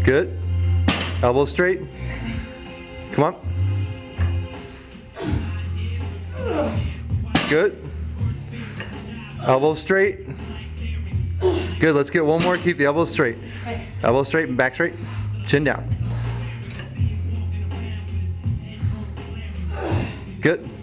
Good. Elbow straight. Come on. Good. Elbow straight. Good. Let's get one more. Keep the elbow straight. Elbow straight and back straight. Chin down. Good.